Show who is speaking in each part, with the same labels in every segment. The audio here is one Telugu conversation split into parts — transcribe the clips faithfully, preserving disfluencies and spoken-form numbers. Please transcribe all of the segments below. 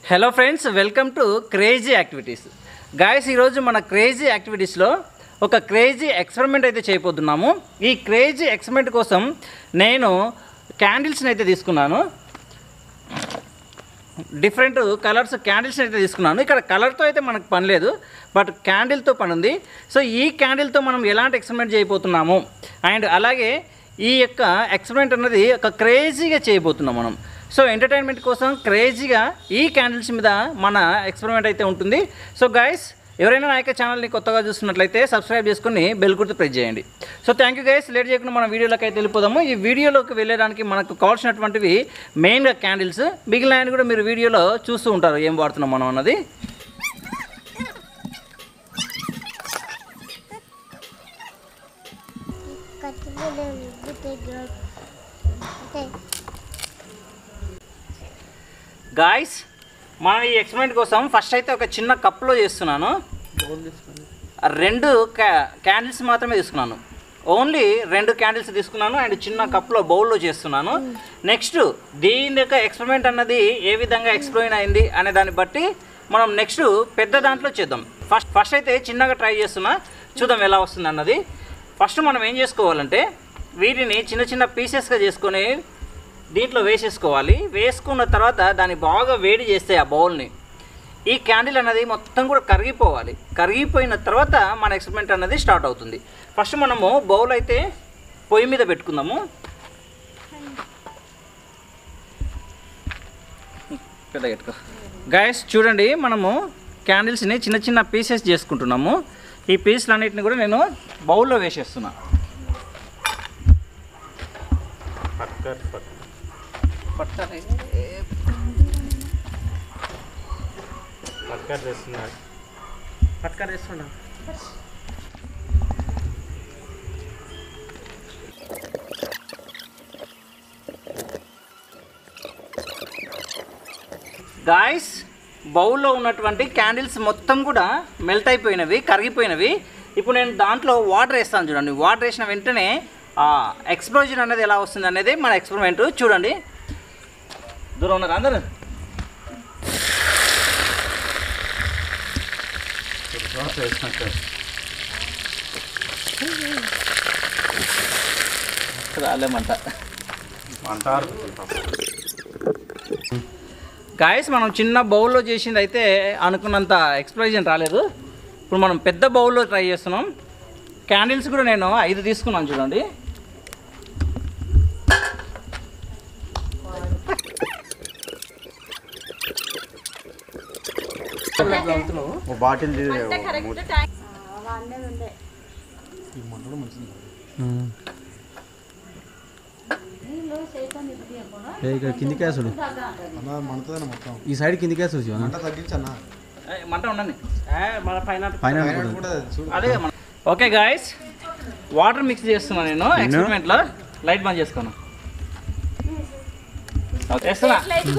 Speaker 1: Hello friends, welcome to crazy activities. Guys, ఈరోజు మన క్రేజీ యాక్టివిటీస్లో ఒక క్రేజీ ఎక్స్పెరిమెంట్ అయితే చేయబోతున్నాము. ఈ క్రేజీ ఎక్స్పెరిమెంట్ కోసం నేను క్యాండిల్స్ని అయితే తీసుకున్నాను. డిఫరెంట్ కలర్స్ క్యాండిల్స్ని అయితే తీసుకున్నాను. ఇక్కడ కలర్తో అయితే మనకు పని లేదు, బట్ క్యాండిల్తో పని ఉంది. సో ఈ క్యాండిల్తో మనం ఎలాంటి ఎక్స్పెరిమెంట్ చేయబోతున్నాము అండ్ అలాగే ఈ యొక్క ఎక్స్పెరిమెంట్ అన్నది ఒక క్రేజీగా చేయబోతున్నాం మనం. సో ఎంటర్టైన్మెంట్ కోసం క్రేజీగా ఈ క్యాండిల్స్ మీద మన ఎక్స్పెరిమెంట్ అయితే ఉంటుంది. సో గైస్, ఎవరైనా నా యొక్క ఛానల్ని కొత్తగా చూస్తున్నట్లయితే సబ్స్క్రైబ్ చేసుకుని బెల్ గుర్తు ప్రెస్ చేయండి. So thank you guys. Late చేయకుండా మన వీడియోలోకి అయితే వెళ్ళిపోదాము. ఈ వీడియోలోకి వెళ్ళడానికి మనకు కావాల్సినటువంటివి మెయిన్గా క్యాండిల్స్, మిగిలిన కూడా మీరు వీడియోలో చూస్తూ ఉంటారు ఏం వాడుతున్నాం మనం అన్నది. గాయస్, మనం ఈ ఎక్స్పెరిమెంట్ కోసం ఫస్ట్ అయితే ఒక చిన్న కప్లో చేస్తున్నాను. రెండు క్యా క్యాండిల్స్ మాత్రమే తీసుకున్నాను. ఓన్లీ రెండు క్యాండిల్స్ తీసుకున్నాను అండ్ చిన్న కప్లో బౌల్లో చేస్తున్నాను. నెక్స్ట్ దీని యొక్క ఎక్స్పెరిమెంట్ అన్నది ఏ విధంగా ఎక్స్ప్లెయిన్ అయింది అనే దాన్ని బట్టి మనం నెక్స్ట్ పెద్ద దాంట్లో చేద్దాం. ఫస్ట్ ఫస్ట్ అయితే చిన్నగా ట్రై చేస్తున్నా, చూద్దాం ఎలా వస్తుంది అన్నది. ఫస్ట్ మనం ఏం చేసుకోవాలంటే వీటిని చిన్న చిన్న పీసెస్గా చేసుకొని దీంట్లో వేసేసుకోవాలి. వేసుకున్న తర్వాత దాన్ని బాగా వేడి చేస్తే ఆ బౌల్ని ఈ క్యాండిల్ అన్నది మొత్తం కూడా కరిగిపోవాలి. కరిగిపోయిన తర్వాత మన ఎక్స్పెరిమెంట్ అన్నది స్టార్ట్ అవుతుంది. ఫస్ట్ మనము బౌల్ అయితే పొయ్యి మీద పెట్టుకుందాము. పెద్ద పెట్టుకో. గైస్ చూడండి, మనము క్యాండిల్స్ని చిన్న చిన్న పీసెస్ చేసుకుంటున్నాము. ఈ పీసులు అన్నిటిని కూడా నేను బౌల్లో వేసేస్తున్నా. గాయస్, బౌల్లో ఉన్నటువంటి క్యాండిల్స్ మొత్తం కూడా మెల్ట్ అయిపోయినవి, కరిగిపోయినవి. ఇప్పుడు నేను దాంట్లో వాటర్ వేస్తాను. చూడండి, వాటర్ వేసిన వెంటనే ఎక్స్ప్లోజన్ అనేది ఎలా వస్తుంది అనేది మన ఎక్స్పెరిమెంట్. చూడండి, దూరం ఉన్నారు అందరు. రాలేమంట గాయస్, మనం చిన్న బౌల్లో చేసింది అయితే అనుకున్నంత ఎక్స్ప్లోజన్ రాలేదు. ఇప్పుడు మనం పెద్ద బౌల్లో ట్రై చేస్తున్నాం. క్యాండిల్స్ కూడా నేను ఐదు తీసుకున్నాను. చూడండి,
Speaker 2: బాటిల్ కింది కేసుడు ఈ సైడ్ కింది కేసు
Speaker 1: మంట ఉండండి. అదే ఓకే గాయస్, వాటర్ మిక్స్ చేస్తున్నా నేను ఎక్స్పెరిమెంట్లో. లైట్ బంద్ చేసుకున్నా. చేస్తున్నా.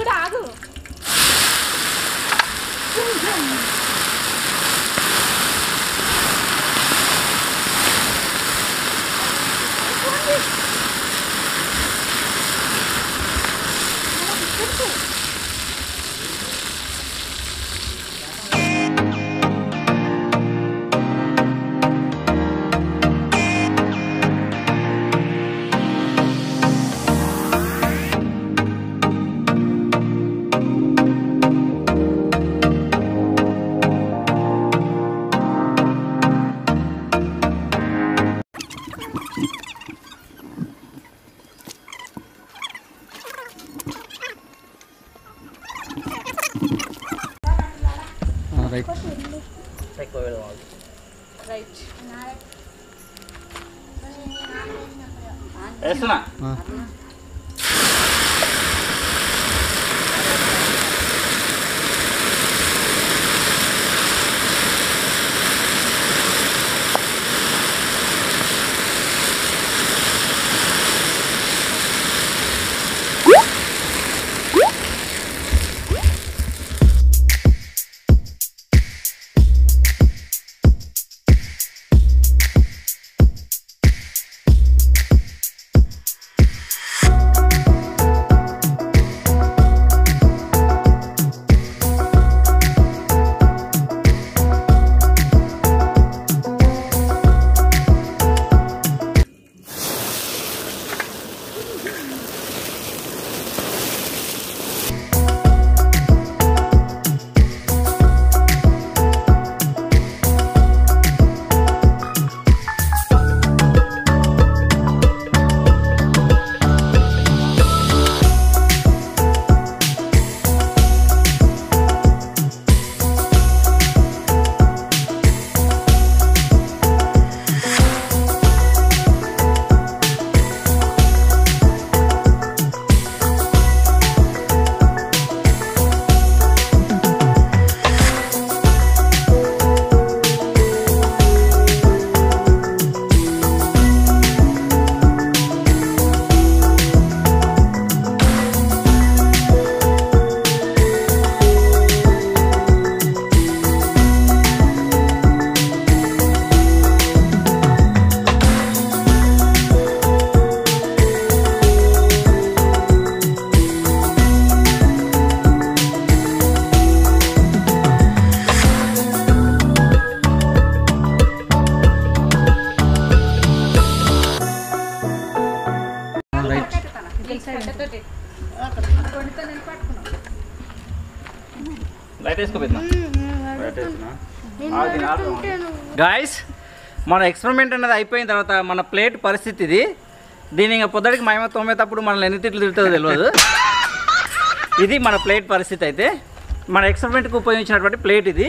Speaker 2: రైట్
Speaker 1: వేస్తున్నా. రైట్ వేసుకోపోతున్నా గాయస్ మన ఎక్స్పెరిమెంట్ అనేది అయిపోయిన తర్వాత మన ప్లేట్ పరిస్థితి ఇది. దీని ఇంకా పొద్దుడికి మేము తోమేటప్పుడు మనల్ని ఎన్ని తిట్లు తిరుగుతుందో తెలియదు. ఇది మన ప్లేట్ పరిస్థితి. అయితే మన ఎక్స్పెరిమెంట్కి ఉపయోగించినటువంటి ప్లేట్ ఇది.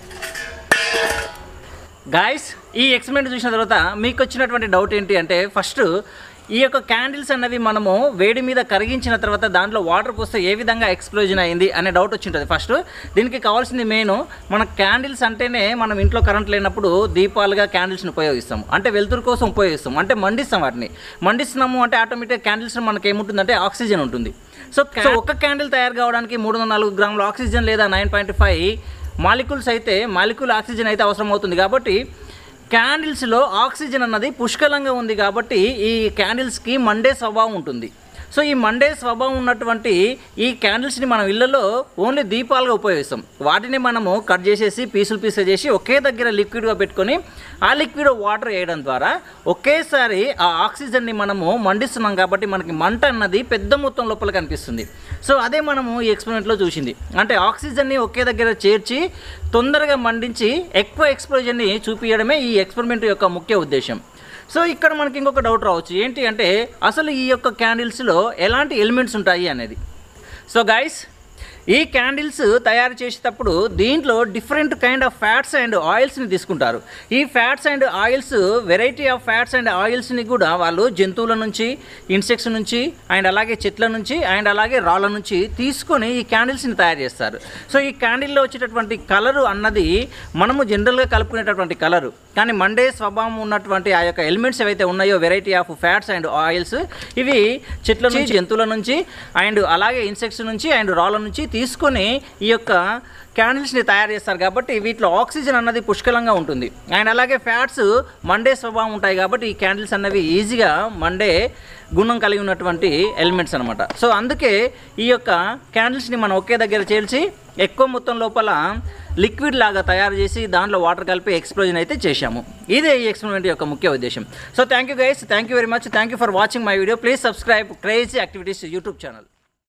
Speaker 1: గాయస్ ఈ ఎక్స్పెరిమెంట్ చూసిన తర్వాత మీకు వచ్చినటువంటి డౌట్ ఏంటి అంటే, ఫస్ట్ ఈ యొక్క క్యాండిల్స్ అన్నవి మనము వేడి మీద కరిగించిన తర్వాత దాంట్లో వాటర్ పోస్తే ఏ విధంగా ఎక్స్ప్లోజన్ అయింది అనే డౌట్ వచ్చి ఉంటుంది. ఫస్ట్ దీనికి కావాల్సింది మెయిన్, మన క్యాండిల్స్ అంటేనే మనం ఇంట్లో కరెంట్ లేనప్పుడు దీపాలుగా క్యాండిల్స్ని ఉపయోగిస్తాం. అంటే వెలుతురు కోసం ఉపయోగిస్తాం, అంటే మండిస్తాం. వాటిని మండిస్తున్నాము అంటే ఆటోమేటిక్గా క్యాండిల్స్ మనకి ఏముంటుందంటే ఆక్సిజన్ ఉంటుంది. సో ఒక క్యాండిల్ తయారు కావడానికి మూడు వందల నాలుగు గ్రాముల ఆక్సిజన్ లేదా నైన్ పాయింట్ ఫైవ్ మాలిక్యూల్స్ అయితే మాలిక్యూల్ ఆక్సిజన్ అయితే అవసరం అవుతుంది. కాబట్టి క్యాండిల్స్లో ఆక్సిజన్ అన్నది పుష్కలంగా ఉంది కాబట్టి ఈ క్యాండిల్స్కి మండే స్వభావం ఉంటుంది. సో ఈ మండే స్వభావం ఉన్నటువంటి ఈ క్యాండిల్స్ని మనం ఇళ్లలో ఓన్లీ దీపాలుగా ఉపయోగిస్తాం. వాటిని మనము కట్ చేసేసి పీసులు పీసులు చేసి ఒకే దగ్గర లిక్విడ్గా పెట్టుకొని ఆ లిక్విడ్ వాటర్ వేయడం ద్వారా ఒకేసారి ఆ ఆక్సిజన్ని మనము మండిస్తున్నాం కాబట్టి మనకి మంట అన్నది పెద్ద మొత్తం లోపల కనిపిస్తుంది. సో అదే మనము ఈ ఎక్స్పెరిమెంట్లో చూసింది. అంటే ఆక్సిజన్ని ఒకే దగ్గర చేర్చి తొందరగా మండించి ఎక్కువ ఎక్స్ప్లోజన్ని చూపించడమే ఈ ఎక్స్పెరిమెంట్ యొక్క ముఖ్య ఉద్దేశం. సో ఇక్కడ మనకి ఇంకొక డౌట్ రావచ్చు, ఏంటి అంటే అసలు ఈ యొక్క క్యాండిల్స్లో ఎలాంటి ఎలిమెంట్స్ ఉంటాయి అనేది. సో గైస్ ఈ క్యాండిల్స్ తయారు చేసేటప్పుడు దీంట్లో different kind of fats and ఆయిల్స్ని తీసుకుంటారు. ఈ fats and oils variety of fats and ఆయిల్స్ని కూడా వాళ్ళు జంతువుల నుంచి, ఇన్సెక్ట్స్ నుంచి అండ్ అలాగే చెట్ల నుంచి అండ్ అలాగే రాళ్ళ నుంచి తీసుకొని ఈ క్యాండిల్స్ని తయారు చేస్తారు. సో ఈ క్యాండిల్లో వచ్చేటటువంటి కలరు అన్నది మనము జనరల్గా కలుపుకునేటటువంటి కలరు, కానీ మండే స్వభావం ఉన్నటువంటి ఆ యొక్క ఎలిమెంట్స్ ఏవైతే ఉన్నాయో variety of fats and oils ఇవి చెట్ల నుంచి, జంతువుల నుంచి అండ్ అలాగే ఇన్సెక్ట్స్ నుంచి అండ్ రాళ్ళ నుంచి తీసుకొని ఈ యొక్క క్యాండిల్స్ని తయారు చేస్తారు. కాబట్టి వీటిలో ఆక్సిజన్ అన్నది పుష్కలంగా ఉంటుంది అండ్ అలాగే ఫ్యాట్స్ మండే స్వభావం ఉంటాయి. కాబట్టి ఈ క్యాండిల్స్ అన్నవి ఈజీగా మండే గుణం కలిగి ఉన్నటువంటి ఎలిమెంట్స్ అనమాట. సో అందుకే ఈ యొక్క క్యాండిల్స్ని మనం ఒకే దగ్గర చేర్చి ఎక్కువ మొత్తం లోపల లిక్విడ్ లాగా తయారు చేసి దాంట్లో వాటర్ కలిపి ఎక్స్ప్లోజన్ అయితే చేశాము. ఇదే ఈ ఎక్స్పెరిమెంట్ యొక్క ముఖ్య ఉద్దేశం. So thank you guys, thank you very much, thank you for watching my video. Please subscribe crazy activities YouTube channel.